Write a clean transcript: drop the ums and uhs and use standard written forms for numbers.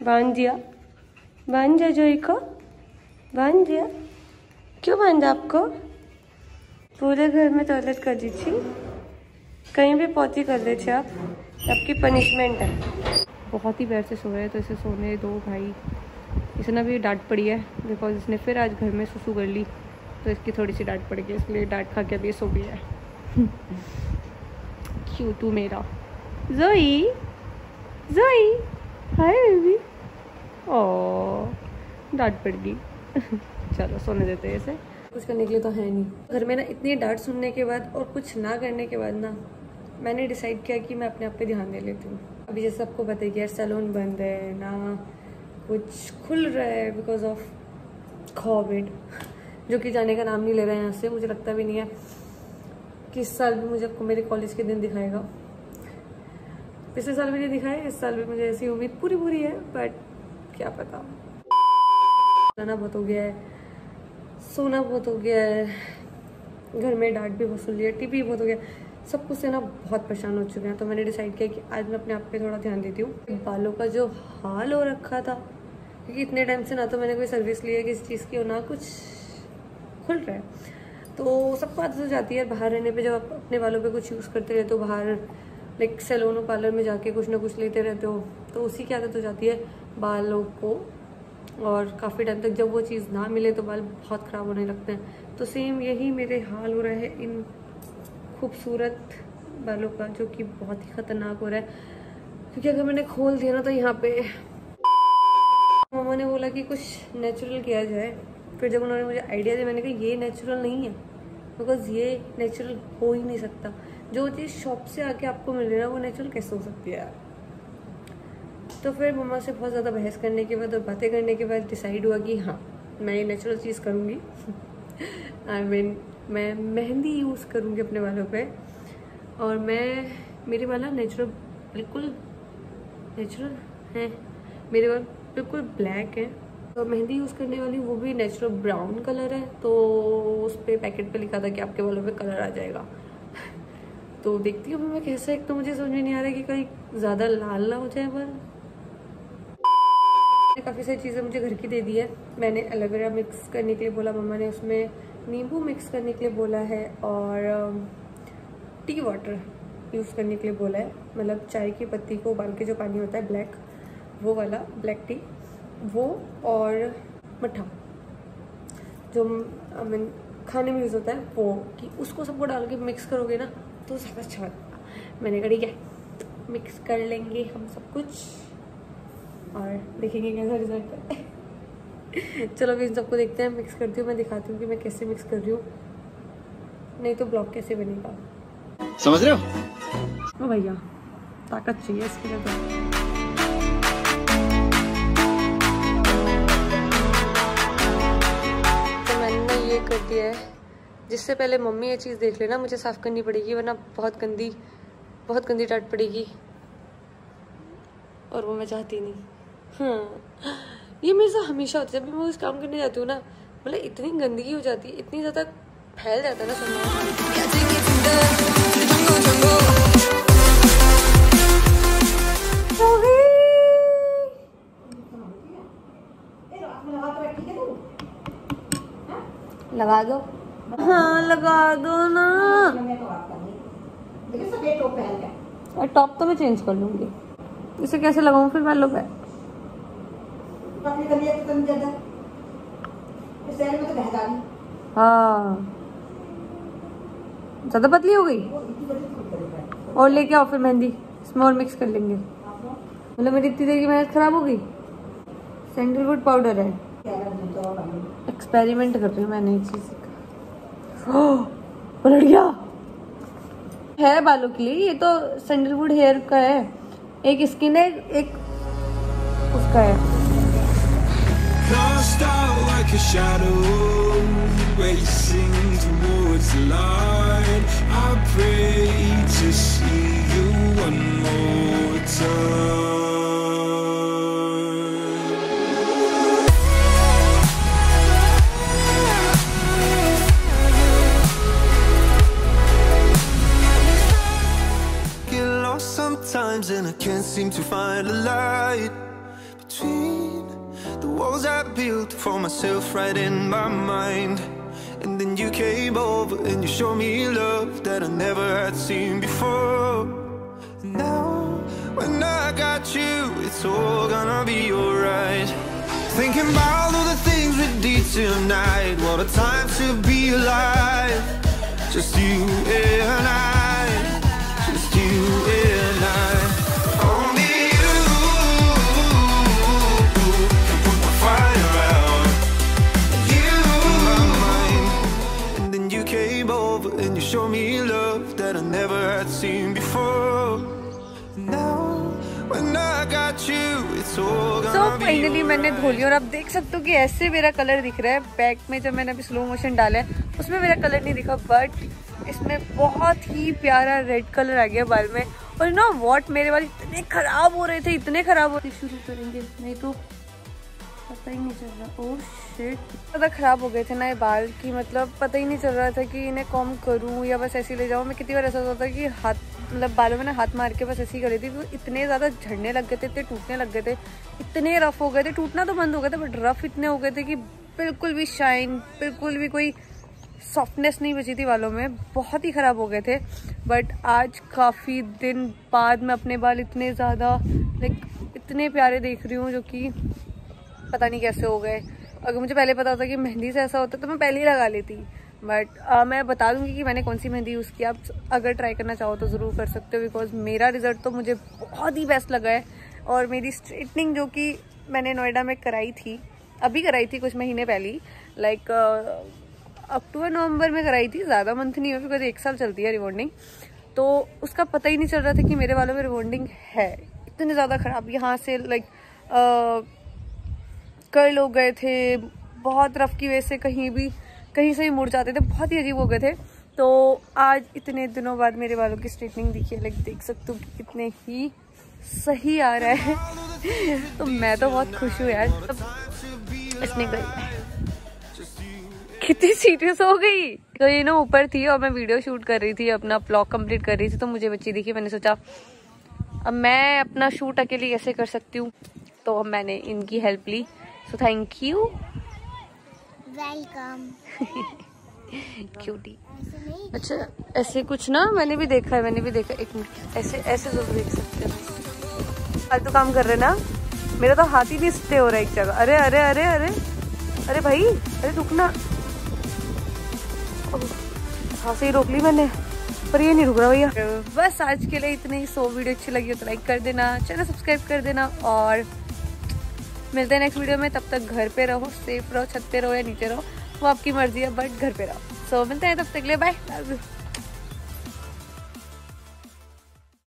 बांध दिया, बांध दिया जोई को, बांध दिया। क्यों बांधा आपको? पूरे घर में टॉयलेट कर दी थी, कहीं भी पोती कर दे थे आप, आपकी पनिशमेंट है। बहुत ही पैर से सो रहे हैं तो इसे सोने दो भाई। इसे ना भी डांट पड़ी है बिकॉज इसने फिर आज घर में सुसु कर ली, तो इसकी थोड़ी सी डांट पड़ गई, इसलिए डांट खा के अभी सो गया है। क्यों तू मेरा जोई, जोई हाय बेबी। ओह डांट पड़ गई। चलो सोने देते हैं इसे, कुछ करने के लिए तो है नहीं। घर में ना इतनी डांट सुनने के बाद और कुछ ना करने के बाद ना मैंने डिसाइड किया कि मैं अपने आप पे ध्यान दे लेती हूँ। अभी जैसे आपको पता है कि यार सैलून बंद है ना, कुछ खुल रहा है बिकॉज ऑफ कोविड, जो कि जाने का नाम नहीं ले रहा है यहाँ से। मुझे लगता भी नहीं है कि इस साल भी मुझे आपको मेरे कॉलेज के दिन दिखाएगा। पिछले साल भी नहीं दिखाया, इस साल भी मुझे ऐसी उम्मीद पूरी है, बट क्या पता। खाना बहुत हो गया है, सोना बहुत हो गया है, घर में डांट भी बहुत सुन लिया, टीवी बहुत हो गया, सब कुछ से ना बहुत परेशान हो चुके हैं। तो मैंने डिसाइड किया कि आज मैं अपने आप पे थोड़ा ध्यान देती हूँ। बालों का जो हाल हो रखा था, क्योंकि इतने टाइम से ना तो मैंने कोई सर्विस ली है किसी चीज़ की और ना कुछ खुल रहा है, तो सबको आदत हो जाती है बाहर रहने पे। जब आप अपने बालों पे कुछ यूज़ करते रहते हो, बाहर लाइक सैलून और पार्लर में जाके कुछ ना कुछ लेते रहते हो, तो उसी की आदत हो जाती है बालों को। और काफ़ी टाइम तक जब वो चीज़ ना मिले तो बाल बहुत ख़राब होने लगते हैं। तो सेम यही मेरे हाल हो रहा है इन खूबसूरत बालों का, जो कि बहुत ही ख़तरनाक हो रहा है। क्योंकि अगर मैंने खोल दिया ना तो यहाँ पे मामा ने बोला कि कुछ नेचुरल किया जाए। फिर जब उन्होंने मुझे आइडिया दिया, मैंने कहा ये नेचुरल नहीं है, बिकॉज ये नेचुरल हो ही नहीं सकता। जो चीज़ शॉप से आके आपको मिल रही है ना, वो नेचुरल कैसे हो सकती है यार। तो फिर मम्मा से बहुत ज़्यादा बहस करने के बाद और बातें करने के बाद डिसाइड हुआ कि हाँ मैं ये नेचुरल चीज़ करूँगी। आई मीन मैं मेहंदी यूज़ करूँगी अपने बालों पे, और मेरे बाल नेचुरल, बिल्कुल नेचुरल हैं, मेरे बाल बिल्कुल ब्लैक हैं। तो मेहंदी यूज़ करने वाली वो भी नेचुरल ब्राउन कलर है, तो उस पर पैकेट पे लिखा था कि आपके बालों पे कलर आ जाएगा। तो देखती हूँ मैं कैसा, एक तो मुझे समझ में नहीं आ रहा कि कहीं ज़्यादा लाल ना हो जाए बाल। काफ़ी सारी चीज़ें मुझे घर की दे दी है। मैंने एलोवेरा मिक्स करने के लिए बोला, मम्मा ने उसमें नींबू मिक्स करने के लिए बोला है, और टी वाटर यूज़ करने के लिए बोला है। मतलब चाय की पत्ती को उबाल के जो पानी होता है ब्लैक, वो वाला ब्लैक टी, वो, और मट्ठा जो मीन खाने में यूज़ होता है वो, कि उसको सबको डाल के मिक्स करोगे ना तो ज़्यादा अच्छा लगेगा। मैंने कहा ठीक है मिक्स कर लेंगे हम सब कुछ और देखेंगे कैसा रिजल्ट है। चलो अभी इन सबको देखते हैं, मिक्स करती हूँ, मैं दिखाती हूँ कि मैं कैसे मिक्स कर रही हूँ, नहीं तो ब्लॉग कैसे बनेगा। समझ रहे हो? ओ भैया ताकत चाहिए इसके लिए। तो मैंने ये कर दिया है, जिससे पहले मम्मी ये चीज़ देख लेना, मुझे साफ़ करनी पड़ेगी, वरना बहुत गंदी डांट पड़ेगी, और वो मैं चाहती नहीं। हाँ ये मेरे साथ हमेशा होता है, जब भी मैं उस काम करने जाती हूँ ना, मतलब इतनी गंदगी हो जाती है, इतनी ज़्यादा फैल जाता है ना सामान। लगा दो, हाँ लगा दो ना। और टॉप तो मैं चेंज कर लूंगी, इसे कैसे लगाऊं फिर बालों पे? हाँ ज्यादा पतली हो गई, और लेके आओ फिर मेहंदी, इसमें और मिक्स कर लेंगे। मतलब मेरी इतनी देर की मेहनत खराब हो गई। सैंडलवुड पाउडर है, एक्सपेरिमेंट कर रही हूँ मैंने एक चीज। पलट गया है बालों के लिए, ये तो सैंडलवुड हेयर का है, एक स्किन है, एक उसका है। And I can't seem to find a light between walls I built for myself right in my mind. And then you came over and you showed me love that I never had seen before. Now when I got you, it's all gonna be alright. Thinking about all the things we did tonight. What a time to be alive. Just you and I, just you and I. Only you can put my fire out. You in my mind. And then you came over and you showed me love that I never had seen before. Now when I got you, it's all gonna be alright. Finally मैंने धो लिया और आप देख सकते हो कि ऐसे मेरा कलर दिख रहा है। बैक में जब मैंने अभी स्लो मोशन डाला है उसमें मेरा कलर नहीं दिखा, बट इसमें बहुत ही प्यारा रेड कलर आ गया बाल में। और ना व्हाट, मेरे बाल इतने खराब हो रहे थे, इतने खराब होते शुरू करेंगे नहीं तो पता ही नहीं चल रहा। ओह शिट, ज़्यादा खराब हो गए थे ना ये बाल की, मतलब पता ही नहीं चल रहा था कि इन्हें कॉम करूँ या बस ऐसे ही ले जाऊँ। मैं कितनी बार ऐसा होता था कि हाथ, मतलब बालों में ना हाथ मार के बस ऐसे ही कर रही थी, तो इतने ज़्यादा झड़ने लग गए थे, इतने टूटने लग गए थे, इतने रफ हो गए थे। टूटना तो बंद हो गए थे बट रफ इतने हो गए थे कि बिल्कुल भी शाइन, बिल्कुल भी कोई सॉफ्टनेस नहीं बची थी बालों में, बहुत ही ख़राब हो गए थे। बट आज काफ़ी दिन बाद मैं अपने बाल इतने ज़्यादा लाइक इतने प्यारे देख रही हूँ, जो कि पता नहीं कैसे हो गए। अगर मुझे पहले पता था कि मेहंदी से ऐसा होता तो मैं पहले ही लगा लेती, बट मैं बता दूंगी कि मैंने कौन सी मेहंदी यूज़ की। आप अगर ट्राई करना चाहो तो ज़रूर कर सकते हो, बिकॉज मेरा रिज़ल्ट तो मुझे बहुत ही बेस्ट लगा है। और मेरी स्ट्रेटनिंग जो कि मैंने नोएडा में कराई थी, अभी कराई थी कुछ महीने पहले, लाइक अक्टूबर नवंबर में कराई थी, ज़्यादा मंथ नहीं हुआ बिकॉज 1 साल चलती है रिबॉन्डिंग। तो उसका पता ही नहीं चल रहा था कि मेरे बालों में रिबॉन्डिंग है, इतने ज़्यादा ख़राब। यहाँ से लाइक कर्ल हो गए थे, बहुत रफ की वजह से कहीं से ही मुड़ जाते थे, बहुत ही अजीब हो गए थे। तो आज इतने दिनों बाद मेरे बालों की स्ट्रेटनिंग दिखी है, लाइक देख सकते हो कि कितने ही सही आ रहा है। तो मैं तो बहुत खुश हूँ यार। इसने गई कितनी सीरियस हो गई। तो ये ना ऊपर थी और मैं वीडियो शूट कर रही थी, अपना ब्लॉग कंप्लीट कर रही थी, तो मुझे बच्ची दिखी। मैंने सोचा अब मैं अपना शूट अकेली कैसे कर सकती हूँ, तो मैंने इनकी हेल्प ली। So thank you, welcome. Cutie. अच्छा ऐसे कुछ ना मैंने भी देखा है, एक मिनट, ऐसे जरूर देख सकते हो। फालतू काम कर रहे ना, मेरा तो हाथ ही नहीं स्टे हो रहा है एक जगह। अरे अरे अरे अरे अरे भाई, अरे रुकना। हाँ से ही रोक ली मैंने, पर ये नहीं रुक रहा भैया। बस आज के लिए इतने ही। सो वीडियो अच्छी लगी हो तो लाइक कर देना, चैनल सब्सक्राइब कर देना, और मिलते हैं नेक्स्ट वीडियो में। तब तक घर पे रहो, सेफ रहो, छत पे रहो या नीचे रहो, वो आपकी मर्जी है, बट घर पे रहो। सो मिलते हैं तब तक के लिए, बाय।